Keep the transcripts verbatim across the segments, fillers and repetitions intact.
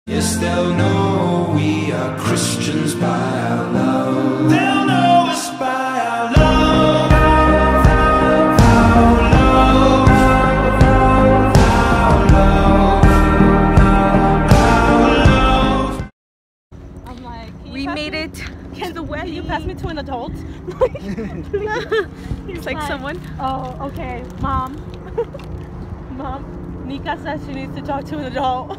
Yes, they'll know we are Christians by our love. They'll know us by our love. Our love. Our love. Our love. I'm like, we made me, it can to the wedding. You pass me to an adult? It's like, like someone. Oh, okay, mom. Mom, Nika says she needs to talk to an adult.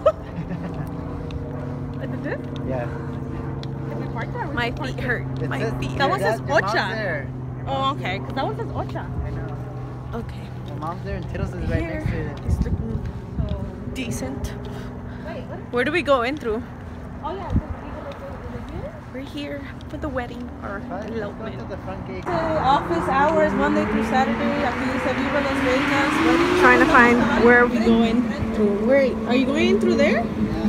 Is it this? Yeah. Can we park there? My feet hurt. It My says, feet. That one says your mom's Ocha. there. Oh, okay. Because that one says Ocha. I know. Okay. My mom's there and Tittles is right Here next to it. it's looking Oh. decent. Wait, what? Where do we go in through? Oh, yeah. Is it, is it here? We're here for the wedding or Let's go to elopement. the front gate. So, office hours Monday through Saturday. Aquí dice Viva Las Vegas. Wedding. Trying to find where are we going through. Where are you going in through there?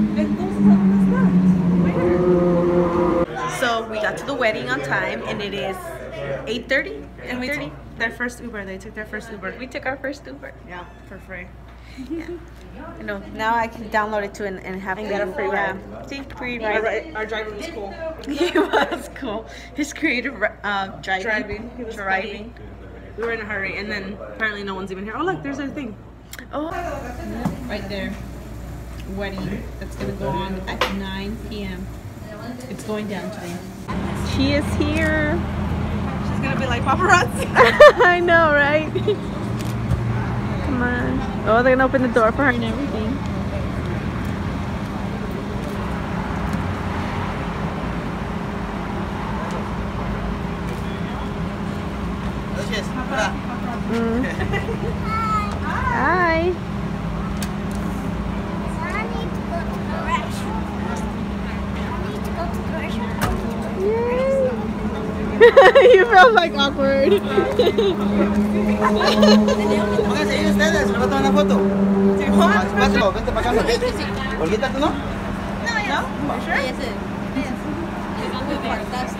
So we got to the wedding on time and it is eight thirty. And we took their first Uber. They took their first Uber. We took our first Uber. Yeah, for free. Yeah. I know. Now I can download it too and, and have And to get a free ride. Yeah. See, free Our, ride. our driver was cool. He was cool. His creative uh, driving. Driving. He was driving. funny. We were in a hurry, and then apparently no one's even here. Oh, look, there's our thing. Oh. Right there. Wedding that's gonna go on at nine P M It's going down today. She is here. She's gonna be like paparazzi. I know, right? Come on. Oh, they're gonna open the door for her and everything. Mm. Hi. I need to go to the restroom. I need to go to the restroom. You felt like awkward. Pónganse ahí ustedes, me voy a tomar una foto. Espacio, vente para acá. Olguita, ¿tú no? No, ya. No. Sure? Yes, it. Yes. It's on the podcast.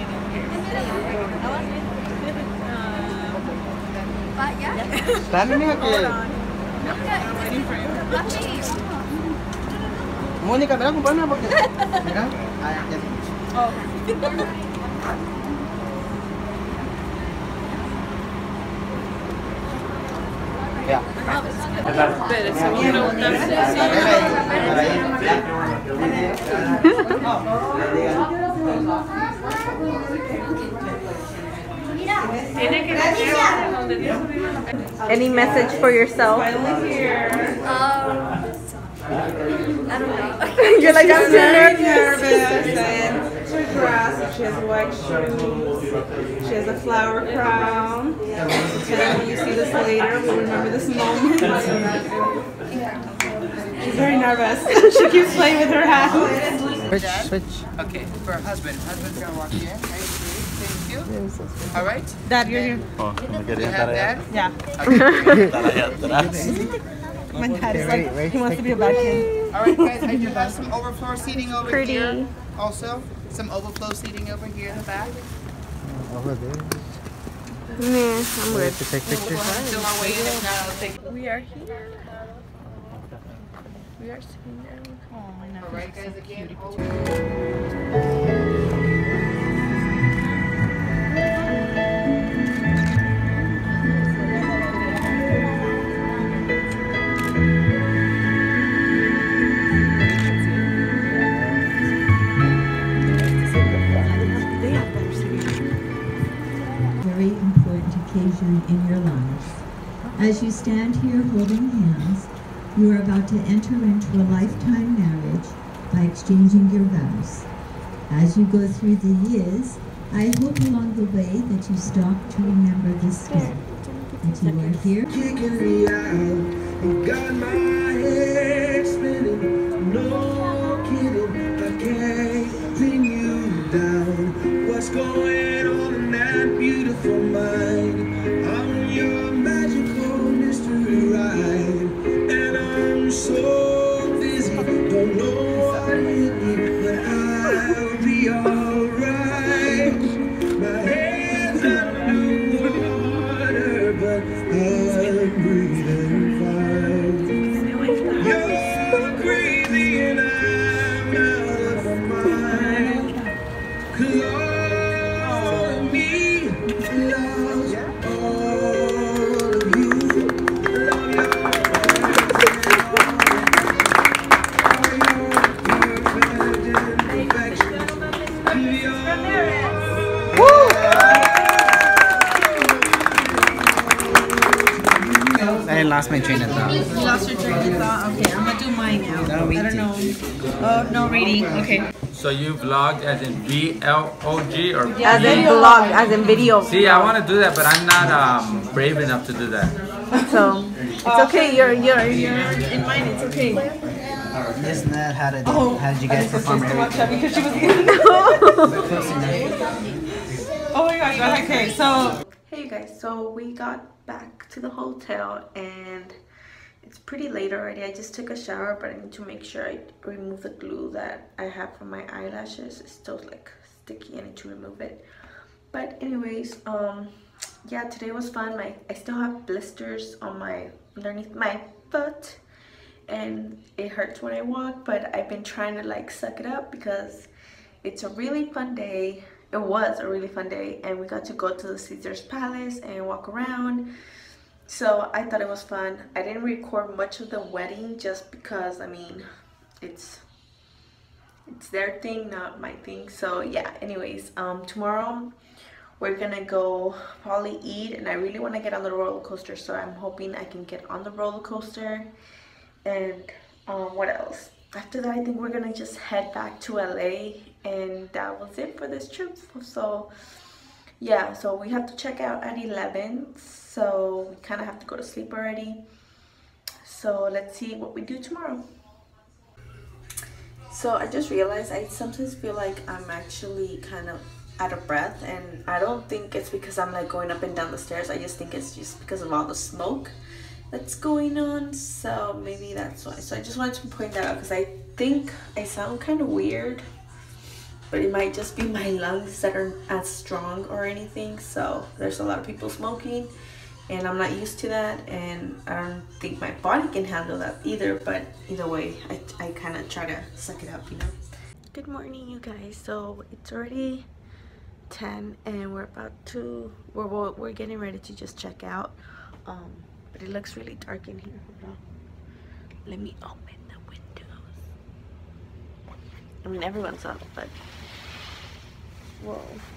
But yeah. Dale, mija, que... Mónica, mira, acompáñame porque... Mira. Ah, ya, ya. Ya. Espere, segundo. Any message for yourself? Um, I don't know. You're like, I'm too nervous. nervous and she's dressed. She has white shoes. She has a flower crown. And when you see this later, we'll remember this moment. She's very nervous. She keeps playing with her hat. Switch, switch. Okay, for her husband. Husband's gonna walk in. Right, thank you. All right. Dad, you're here. You have that? Yeah. My dad is like, he wants to be a bad kid. All right, guys. I do have some overflow seating over Pretty. here. Also, some overflow seating over here in the back. Over there. Nah, I'm good. To take pictures. Still our way in. If not, I'll take. We are here. We are sitting down. All right, guys. Again. Very important occasion in your lives. As you stand here holding hands, you are about to enter into a lifetime marriage by exchanging your vows. As you go through the years, I hope along the way that you stop to remember this day, that you are here. Kicking me out, you got my head spinning. No kidding, I can't pin you down. What's going on in that beautiful mind? I'm your magical mystery ride, and I'm so busy, don't know what hit me, but I'll be alright. My hands underwater, but I'm breathing fine. You're crazy and I'm not. I lost my train of thought. You lost your train of thought? Okay, I'm gonna do mine now. No I don't know. Oh, no reading. Okay. So you vlogged as in V L O G or As in vlog, as in video. See, I want to do that, but I'm not um, brave enough to do that. So it's okay. You're you're you're in mine. It's okay. Yes, Ned, how did, Oh, how did you guys perform everything? because she was Oh my gosh. Okay, so. Hey you guys. So we got back to the hotel and it's pretty late already. I just took a shower, but I need to make sure I remove the glue that I have from my eyelashes. It's still like sticky. I need to remove it. But anyways, um, yeah, today was fun. My I still have blisters on my underneath my foot, and it hurts when I walk. But I've been trying to like suck it up because it's a really fun day. It was a really fun day, and we got to go to the Caesar's Palace and walk around. So I thought it was fun. I didn't record much of the wedding just because, I mean, it's it's their thing, not my thing. So yeah, anyways, um, tomorrow we're gonna go probably eat, and I really want to get on the roller coaster, so I'm hoping I can get on the roller coaster. And um, what else? After that, I think we're gonna just head back to L A, and that was it for this trip. So yeah, so we have to check out at eleven, so we kind of have to go to sleep already. So let's see what we do tomorrow. So I just realized I sometimes feel like I'm actually kind of out of breath, and I don't think it's because I'm like going up and down the stairs. I just think it's just because of all the smoke that's going on, so maybe that's why. So I just wanted to point that out because I think I sound kind of weird, but it might just be my lungs that aren't as strong or anything. So there's a lot of people smoking, and I'm not used to that, and I don't think my body can handle that either. But either way, I, I kind of try to suck it up, you know. Good morning, you guys. So it's already ten, and we're about to we're we're getting ready to just check out. Um, but it looks really dark in here. Hold on. Let me open the windows. I mean, everyone's up, but whoa.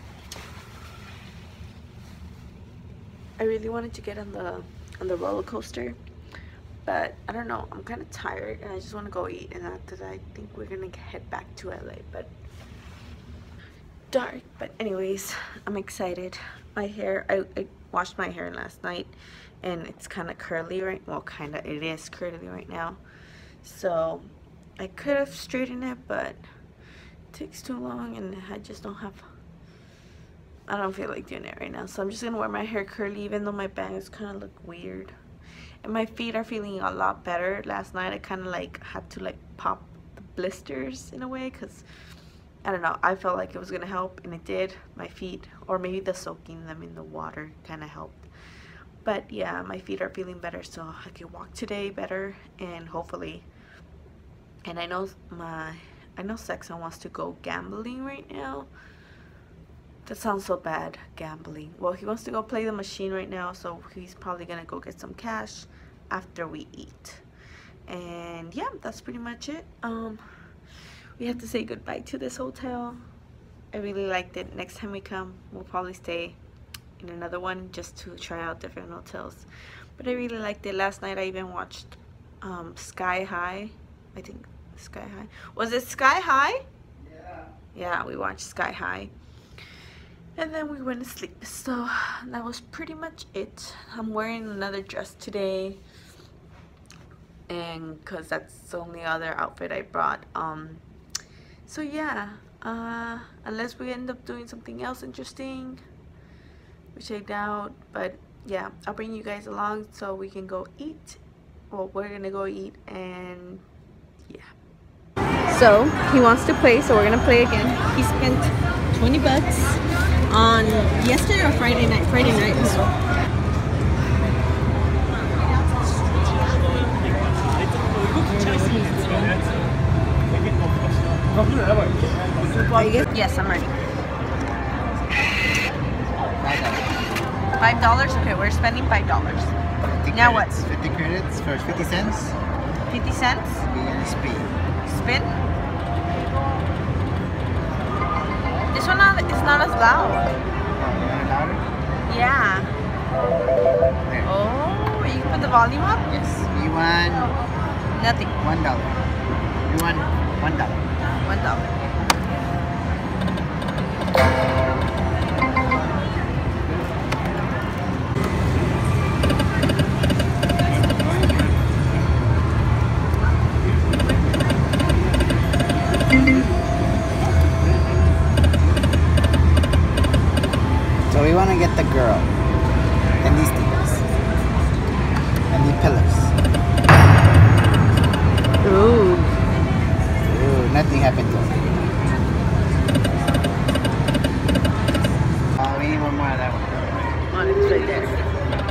I really wanted to get on the on the roller coaster, but I don't know. I'm kind of tired, and I just want to go eat. And after that, I think we're gonna head back to L A. But dark. But anyways, I'm excited. My hair. I, I washed my hair last night, and it's kind of curly right. Well, kind of. It is curly right now. So I could have straightened it, but it takes too long, and I just don't have. I don't feel like doing it right now, so I'm just gonna wear my hair curly, even though my bangs kind of look weird. And my feet are feeling a lot better. Last night I kind of like had to like pop the blisters in a way, because I don't know, I felt like it was gonna help, and it did. My feet, or maybe the soaking them in the water kind of helped. But yeah, my feet are feeling better, so I can walk today better, and hopefully. And I know my I know Sexton wants to go gambling right now. That sounds so bad, gambling. Well, he wants to go play the machine right now, so he's probably gonna go get some cash after we eat. And yeah, that's pretty much it. Um, we have to say goodbye to this hotel. I really liked it. Next time we come, we'll probably stay in another one just to try out different hotels. But I really liked it. Last night I even watched um, Sky High. I think Sky High. Was it Sky High? Yeah. Yeah, we watched Sky High. And then we went to sleep. So that was pretty much it. I'm wearing another dress today, and because that's the only other outfit I brought. Um so yeah, uh unless we end up doing something else interesting, which I doubt, but yeah, I'll bring you guys along so we can go eat. Well, we're gonna go eat, and yeah. So he wants to play, so we're gonna play again. He spent twenty bucks on yesterday or Friday night? Friday night. Are you good? Yes, I'm ready. Five dollars. Okay, we're spending five dollars. Now what? Fifty credits for fifty cents. Fifty cents. Spin. Spin. This one not, is not as loud. Oh, you want it louder? Yeah. There. Oh, you can put the volume up? Yes. You want Nothing. one dollar. You want one dollar. One dollar. So we want to get the girl and these things and the pillars. Ooh. Ooh, nothing happened to us. Uh, we need one more of that one. On it's right there.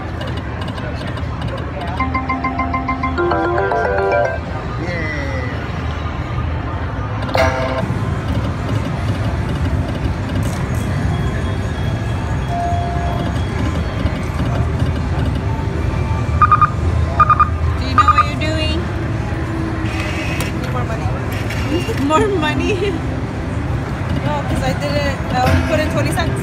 Do you know what you're doing? More money. More money? No, because I didn't. I only put in twenty cents.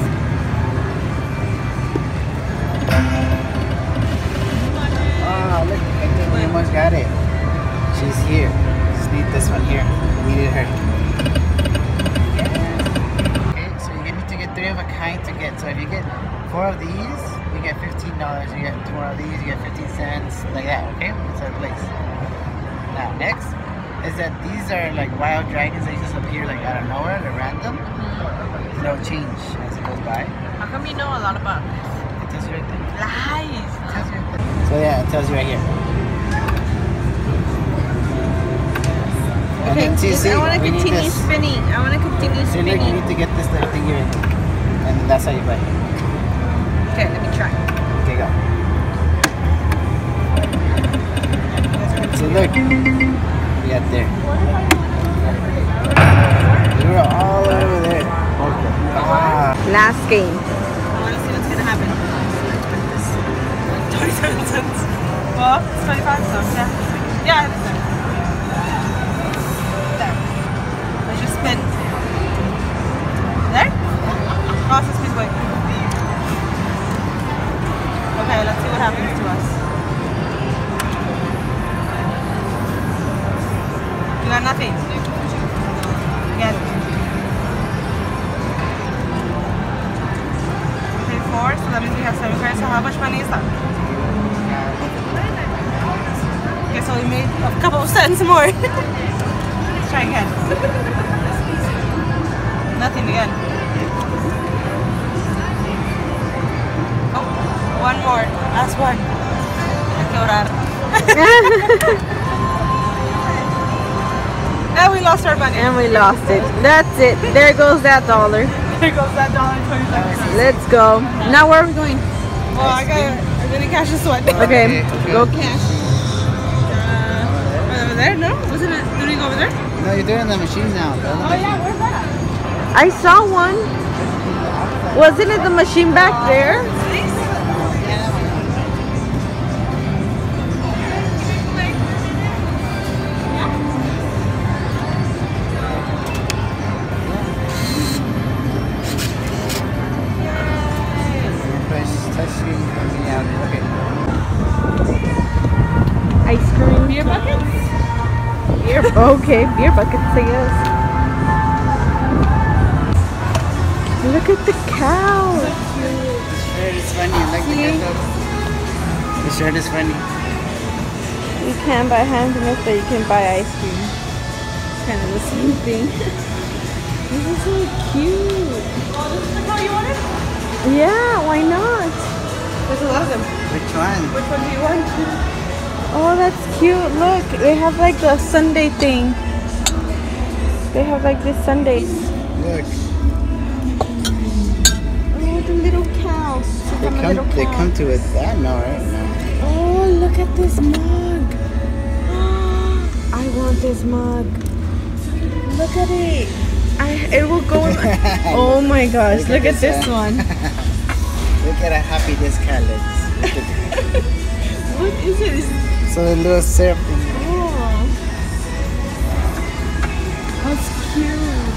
Oh, look, I think we almost got it. She's here. Just need this one here. We needed her. Okay, so you need to get three of a kind to get. So if you get four of these, you get fifteen dollars. You get two more of these, you get fifteen cents. Like that, okay? It's our place. Now, next is that these are like wild dragons. They just appear like out of nowhere. They're random. They'll change as it goes by. How come you know a lot about this? It tells you right there. Lies. It tells you right there. So yeah, it tells you right here. And Okay, then see, this- see, I want to we need continue this. spinning. I want to continue So look, you spinning. need to get this little thing here. And then that's how you play. Okay, let me try. Okay, go. So look, we got there. We were all over there. Ah. Last game. I want to see what's gonna happen. twenty-seven cents. Well, it's twenty-five cents. Yeah. Yeah, it's there. There. Let's just spin. There? Cross the speedway. Okay, let's see what happens to us. You got nothing. Again. Okay, four, so that means we have seven cards. So how much money is that? Okay, so we made a couple of cents more. Let's try again. Nothing again. Oh, one more. Last one. Hay que orar. And we lost our money. And we lost it. That's it. There goes that dollar. There goes that dollar and twenty-seven cents. Let's go. Now where are we going? Well, I got. I'm gonna cash this one. Okay, go Cash. Uh, over there? No? Wasn't it? Did we go over there? No, you're doing the machine now. Oh yeah, where's that? I saw one. Wasn't it the machine back there? Ice cream. Beer buckets? Beer. Okay, beer buckets, I guess. Look at the cow. The shirt is funny. I like the get-ups. The shirt is funny. You can buy hand in it, but you can buy ice cream. It's kind of the same thing. This is so cute. Oh, this is the car you wanted? Yeah, why not? There's a lot of them. Which one? Which one do you want? Oh, that's cute. Look, they have like the Sunday thing. They have like this Sundays. Look. Oh, the little cow. She's They on a come, little they cow. come to it that no, right? No. Oh, look at this mug. I want this mug. Look at it. I, it will go in my... Oh my gosh, look, Look at at this this one. Look at how happy this cat looks. Look at it. What is it? So the little syrup thing. Oh. That's cute.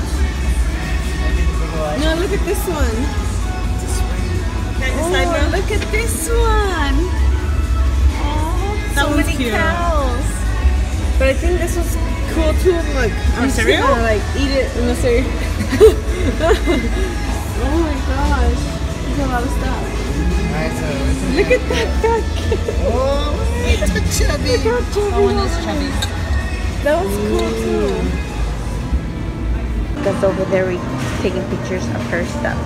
No, look at this one. Can I Oh, decide now? look at this one. cute. cows. But I think this was cool too. Like, I'm just cereal? gonna like eat it in the cereal. Oh my gosh, there's a lot of stuff. Alright, so it's Look at that fat kid. oh, it's a chubby. Look how chubby Oh, and that this was. chubby. That was cool too. That's over there we taking pictures of her stuff.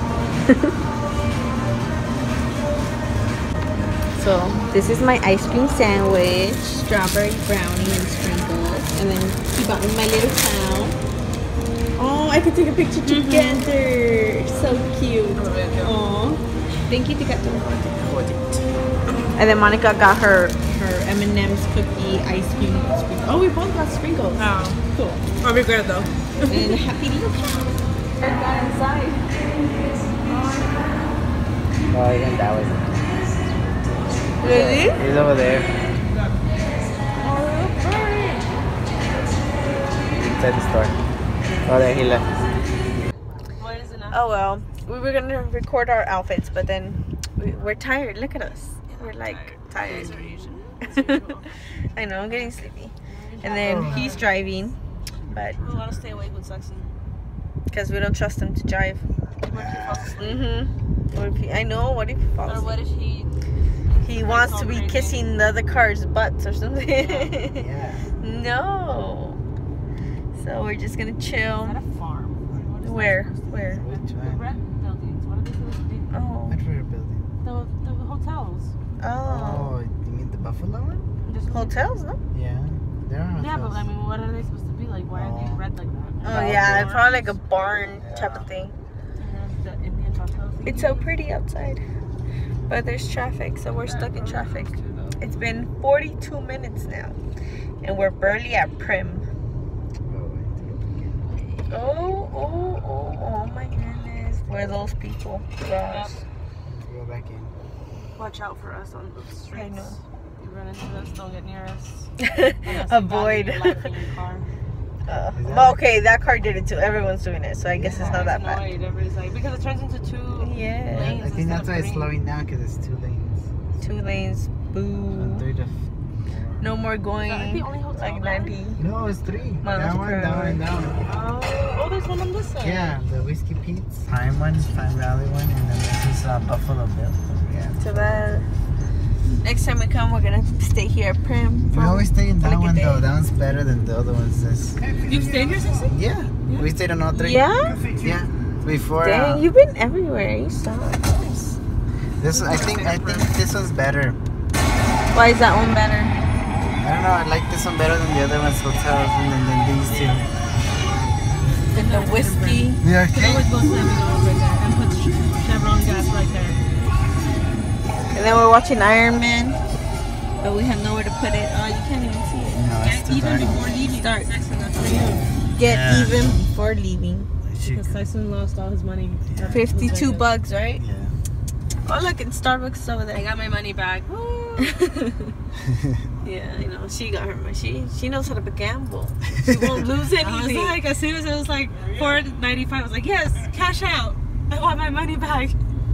So this is my ice cream sandwich, strawberry brownie and sprinkles, and then he bought me my little cow. Oh, I could take a picture together. So cute. Oh, thank you, Tika. And then Monica got her her M and M's cookie ice cream sprinkles. Oh, we both got sprinkles. Oh, Cool. I regret though. And a happy little cow. I got inside. Oh, even that was. Really? He's over there. Inside the store. Oh, there he left. What is it now? Oh well, we were gonna record our outfits, but then we, we're tired. Look at us. We're like tired. I know, I'm getting sleepy. And then he's driving, but We want to stay awake with Saxon. because we don't trust him to drive. What if he falls asleep? Mm-hmm. What if he, I know. What if he falls? Or what if he... He wants to be kissing the other car's butts or something. Yeah. No. So we're just gonna chill. Is that a farm? What is Where? that? Where? Which The one? red buildings. What are they supposed to be? Oh. Which rear building? The, the hotels. Oh. Oh, you mean the Buffalo one? Just Hotels, no? Yeah. There are hotels. Yeah, but I mean, what are they supposed to be like? Why are they Oh. red like that? Oh yeah, it's probably like a barn type of thing. And then the Indian hotels. It's so pretty outside, but there's traffic, so we're stuck in traffic. It's been forty-two minutes now, and we're barely at Prim. Oh, oh, oh, oh my goodness. Where are those people? Gosh. Go back in. Watch out for us on the streets. I know. You run into us, don't get near us. Unless you Avoid. value your life in your car. Uh, well, okay, that car did it too. Everyone's doing it, so I guess it's not that bad. Annoyed. Everybody's like, because it turns into two Yeah. lanes. I think instead that's of why it's three. slowing down because it's two lanes. Two lanes. One, Boo. three to No more Is that going the only hotel like there? ninety. No, it's three. Miles That one, per that hour. one, that one. Oh, oh, there's one on this side. Yeah, the Whiskey Pete's. Prime one, Prime Valley one, and then this is uh, Buffalo Bill. Yeah. So bad. Next time we come, we're gonna stay here at Prim. We for- always stay in for that like a one day. though. That one's better than the other ones. This. You've stayed here since? Yeah. We stayed on all three. Yeah? Yeah. Before. Dang, uh, you've been everywhere. You suck. This I think I think this one's better. Why is that one better? I don't know. I like this one better than the other one's hotels and then, than these two. And the whiskey. Yeah. You can always go to McDonald's right there and put Chevron gas right there. And then we're watching Iron Man. But we have nowhere to put it. Oh, you can't even see it. No, it's too Even dark. before leaving. Start. Saxon, that's for you. Get Yeah. even before leaving. Because Tyson lost all his money. fifty-two bucks, right? Yeah. Oh, look, and Starbucks is over I there. got my money back. Woo. Yeah, I know. She got her money. She, she knows how to gamble. She won't lose I was anything. like, as soon as it was like four ninety-five, I was like, yes, cash out. I want my money back.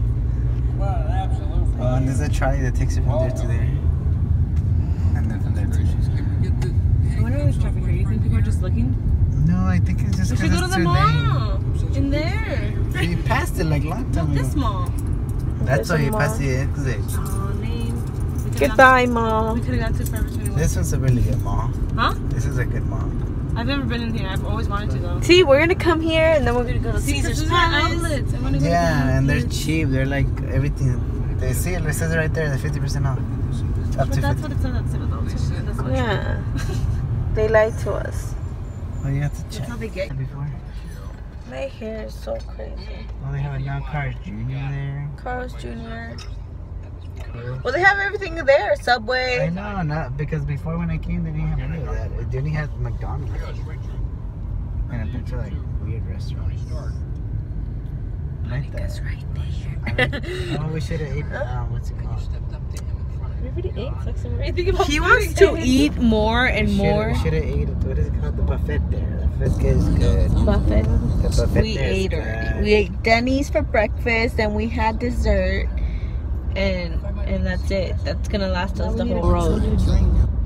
Oh, and there's a trolley that takes you from there to there. And then from there to there. I wonder what's traffic here. You think people are just looking? No, I think it's just We should because go to it's the too late. mall. In there. You passed it like long No, time this ago. mall. That's why There's a you passed mall. the exit. Oh, name. We could've Goodbye, gone- Mom. We could have gone to Forever twenty-one. This one's a really good mall. Huh? This is a good mall. I've never been in here. I've always wanted to though. See, we're gonna come here and then we're gonna go to See, Caesar's Caesar's Palace. outlets. I want to go Yeah, to and they're outlets. cheap. They're like everything. They see it. It says it right there. They're fifty percent off. Up But to that's fifty. what it says at Citadel too. That's not Yeah. They lied to us. Oh, you have to That's check. how they get. Before. My hair is so crazy. Oh, they have a young Carl's Junior there. Carl's Junior Cool. Well, they have everything there. I Subway. know, not because before when I came, they didn't have any of that. They only had McDonald's and a bunch of like weird restaurants. Like that. That's right I there. like- oh, we should have ate. Um, what's it called? We already ate. Saxon. What do you think about He food? wants to eat more and We shoulda- more. We should have ate. What is it called? The buffet there. The buffet is good. Buffet. The buffet We there is ate good. already. We ate Denny's for breakfast, then we had dessert, and and that's it. That's gonna last us the whole road.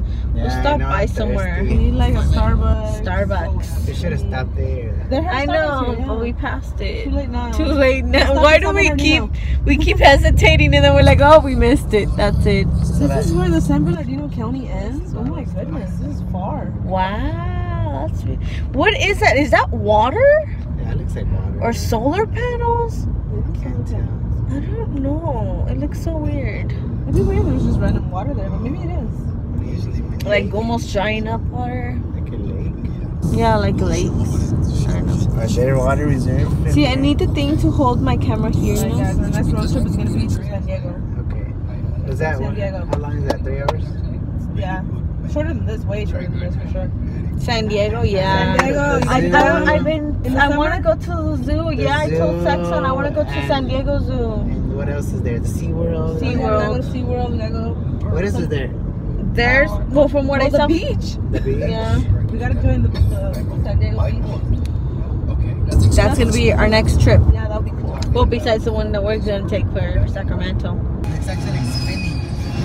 Yeah, We'll I stop know, by I'm somewhere. thirsty. We need like a Starbucks. Starbucks. We should have stopped there. I know, but we passed it. Too late now. Too late now. Why do we keep we keep hesitating and then we're like, oh, we missed it. That's it. This is where the San Bernardino County ends? Oh my goodness, this is far. Wow, that's weird. What is that? Is that water Yeah, it looks like water. or solar panels? I can't tell. I don't know. It looks so weird. It'd be weird if there's just random water there, but maybe it is. Usually Like almost drying up water. like a lake. Yeah, like lakes. I don't know. Are there water reserves? in See, I there? need the thing to hold my camera here. You Like, know? yeah, the next road trip is gonna be to San Diego. Okay. Is that San one? Diego. How long is that? Three hours? Yeah. Shorter than this, way shorter than this for sure. San Diego, yeah. San Diego, I, you I should don't, go. I've been. In the I summer? want to go to the zoo. The yeah, I told zoo Saxon I want to go to San and- Diego Zoo. And what else is there? The SeaWorld? Sea- We gotta go SeaWorld. to SeaWorld, we gotta go. What is it there? There's well, from what Oh, I the saw. beach. The beach? Yeah, We gotta join the, the San Diego beach. that's gonna be our next trip. Yeah, that'll be cool. Well, besides the one that we're gonna take for Sacramento. It's actually spinning.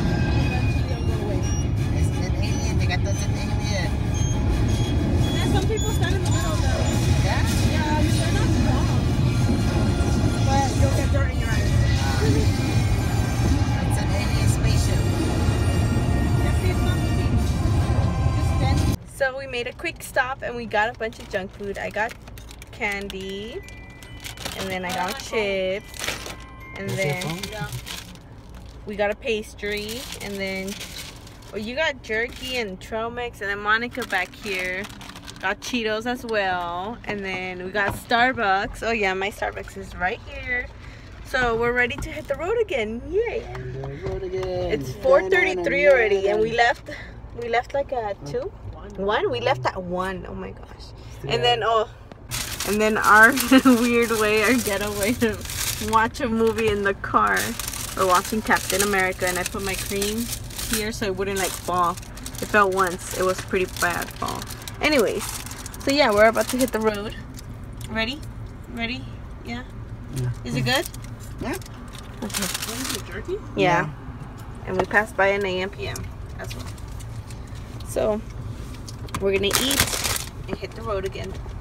It's an alien. They got this an alien. And some people stand in the middle though. Yeah? Yeah, they're not strong. But you'll get dirt in your eyes. It's an alien spaceship. So we made a quick stop and we got a bunch of junk food. I got candy, and then I got chips, and Is your then phone? we got a pastry, and then well, you got jerky and trail mix, and then Monica back here got Cheetos as well, and then we got Starbucks. Oh yeah, my Starbucks is right here. So we're ready to hit the road again. Yay! And the road again. It's four thirty-three already, and we left. We left like at two, one. We left at one. Oh my gosh! And then oh, and then our weird way, our getaway to watch a movie in the car. We're watching Captain America, and I put my cream here so it wouldn't like fall. It fell once. It was pretty bad fall. Anyways, so yeah, we're about to hit the road. Ready? Ready? Yeah. Yeah. Is it good? Yeah. Okay. What is it, jerky? Yeah. And we passed by an A M P M as well. So we're gonna eat and hit the road again.